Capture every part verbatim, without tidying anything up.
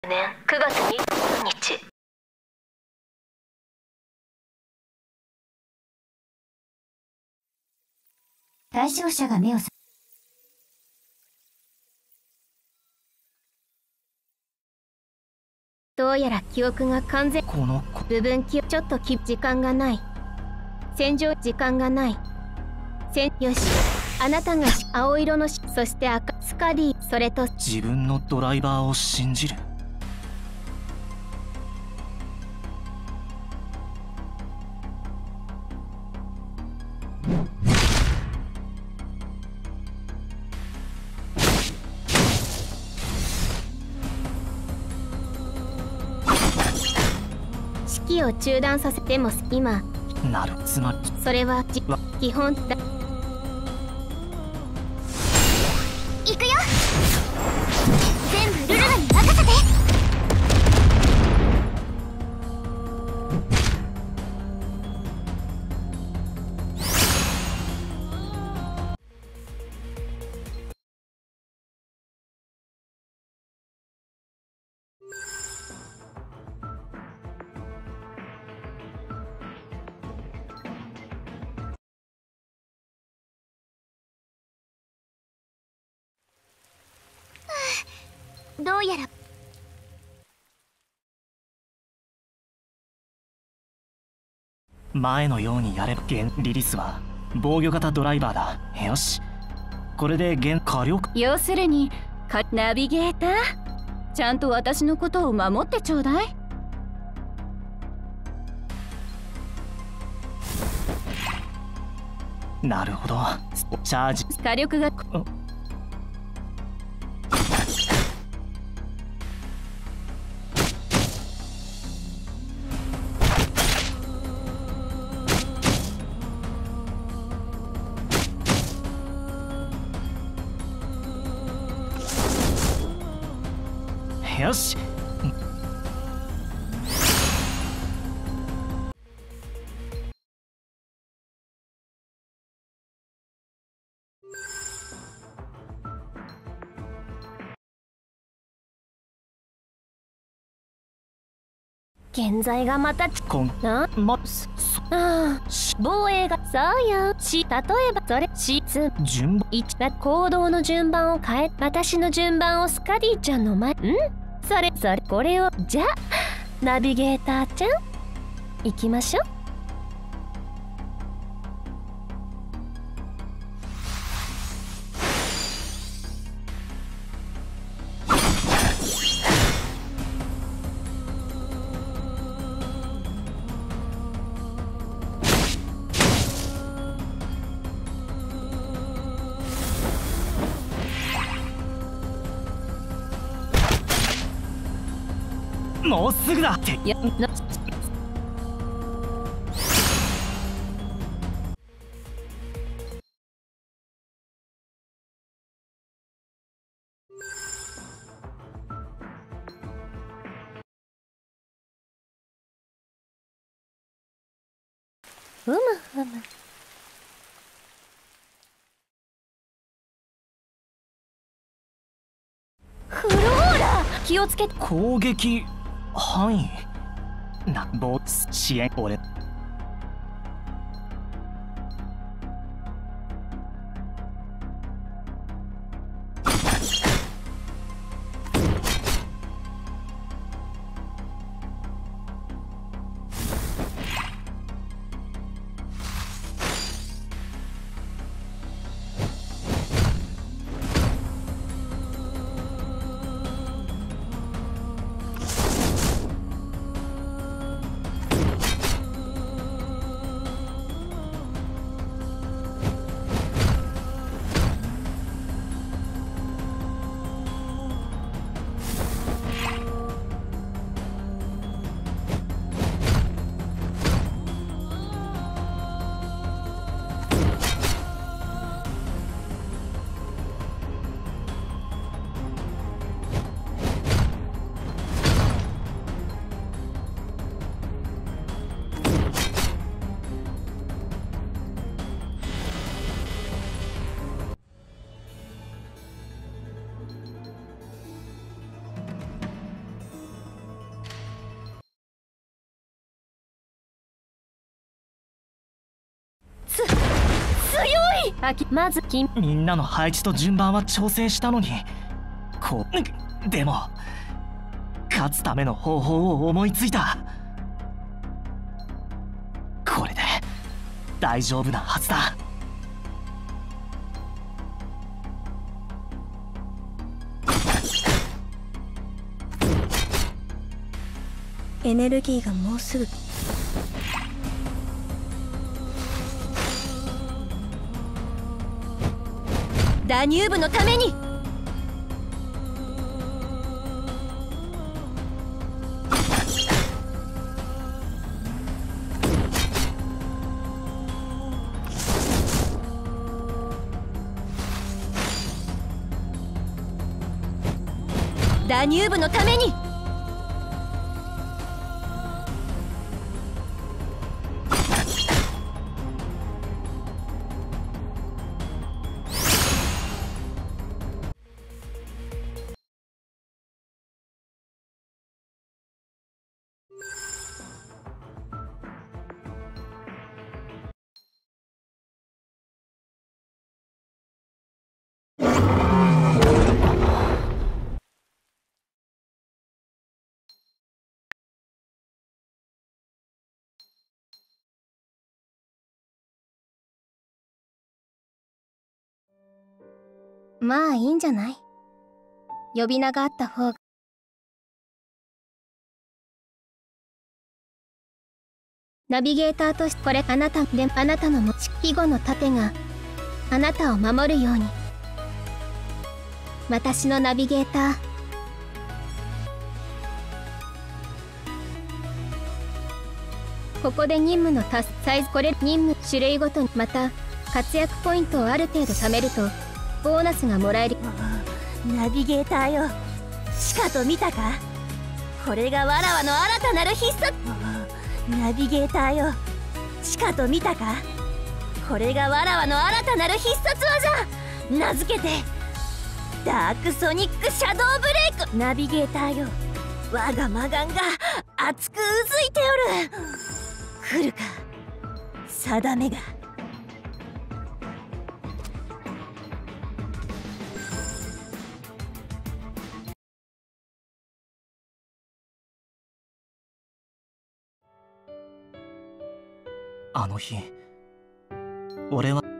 年くがつにじゅうさんにち。 対象者が目をさどうやら記憶が完全。 この部分記憶。ちょっとき時間がない。戦場時間がない。戦よし。あなたが青色のし、そして赤スカリー、それと自分のドライバーを信じる。 式を中断させても今なる。つまりそれはじ基本だ。 行くよ。全部ルルルに任せて。どうやら前のようにやれば現リリスは防御型ドライバーだ。よし、これで現火力。 要するにかナビゲーター、ちゃんと私のことを守ってちょうだい。 なるほど。チャージ火力がよし。 現在がまたこんなまああ防衛がそうよし例えばそれしつ順番いちだ行動の順番を変え私の順番をスカディちゃんの前んそれそれこれをじゃあナビゲーターちゃん行きましょう。 もうすぐだっていやなふむふむフローラ気をつけて。 攻撃範囲なボス支援俺い。あきまずきみんなの配置と順番は調整したのに、こうでも勝つための方法を思いついた。これで大丈夫なはずだ。 エネルギーがもうすぐ。 ダニューブのために。ダニューブのために。 まあいいんじゃない。呼び名があった方が。ナビゲーターとしてこれあなたであなたの持ち庇護の盾があなたを守るように。私のナビゲーター。ここで任務の達サイズこれ任務種類ごとにまた活躍ポイントをある程度貯めるとボーナスがもらえる。 ナビゲーターよ、しかと見たか。これがわらわの新たなる必殺。ナビゲーターよ、しかと見たか。これがわらわの新たなる必殺技。名付けてダークソニックシャドーブレイク。ナビゲーターよ、我が魔眼が熱くうずいておる。来るか定めが。 あの日俺は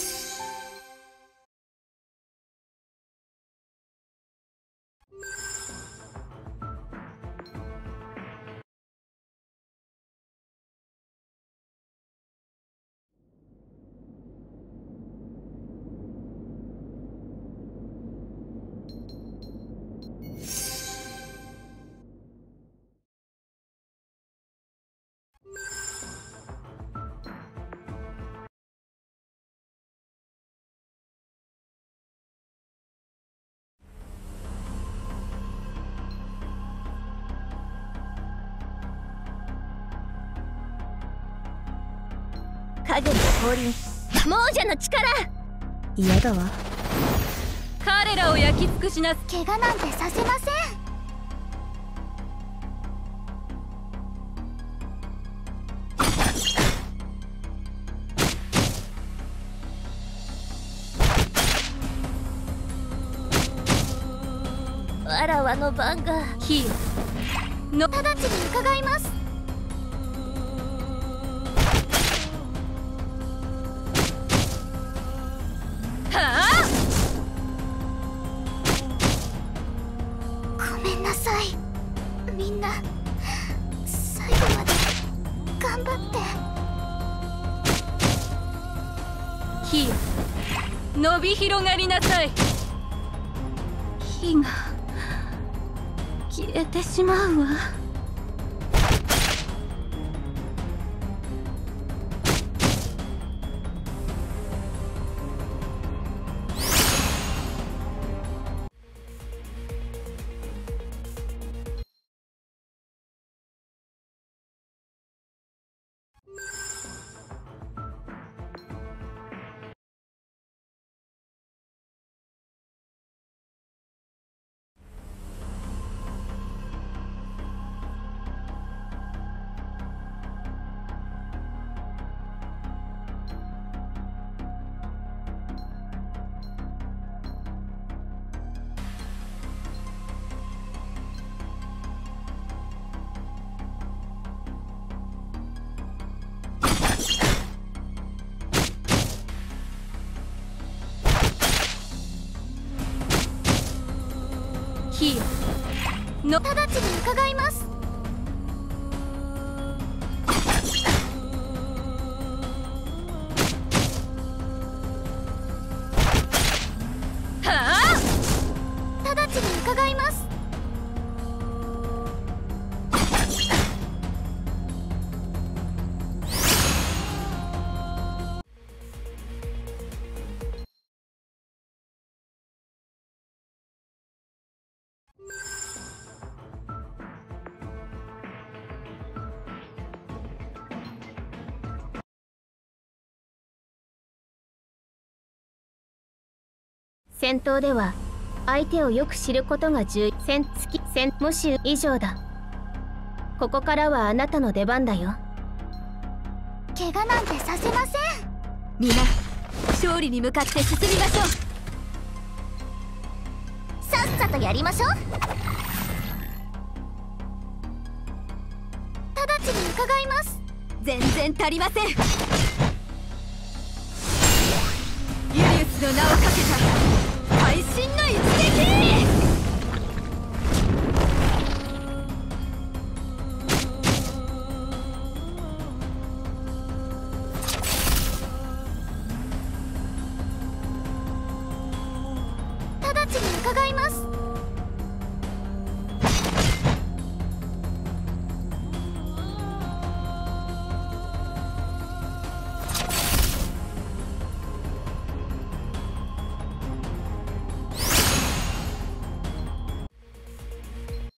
影の降臨、亡者の力。 嫌だわ。 彼らを焼き尽くしなす。 怪我なんてさせません。 わらわの番が。 火よの直ちに伺います。 はあ。 ごめんなさい。みんな最後まで頑張って。 火よ伸び広がりなさい。火が消えてしまうわ。 ヒーローの直ちに伺います。 はあ直ちに伺います。 戦闘では相手をよく知ることが重要。戦付き戦もし以上だ。ここからはあなたの出番だよ。 怪我なんてさせません。 みんな勝利に向かって進みましょう。 さっさとやりましょう。直ちに伺います。 全然足りません。ユリウスの名をかけた会心の